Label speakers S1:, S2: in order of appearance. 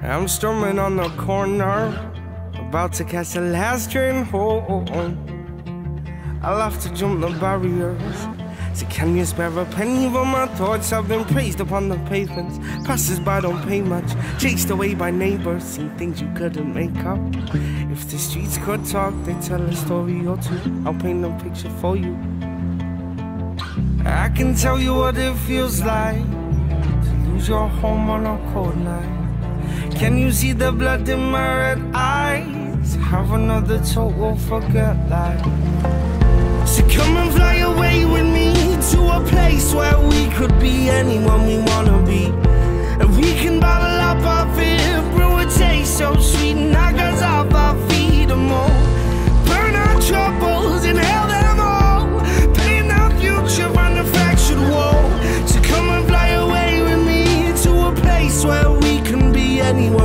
S1: I'm strumming on the corner, about to catch the last train home. I'll have to jump the barriers. So can you spare a penny for my thoughts? I've been praised upon the pavements. Passers-by don't pay much, chased away by neighbors, seen things you couldn't make up. If the streets could talk, they'd tell a story or two. I'll paint a picture for you. I can tell you what it feels like to lose your home on a cold night. Can you see the blood in my red eyes? Have another total forget life. So come and fly away with me to a place where we could be anyone we wanna be. And we can bottle up our fear, brew a taste so sweet, knock us off our feet and more. Burn our troubles, inhale them all, paint our future on a fractured wall. So come and fly away with me to a place where we can be anyone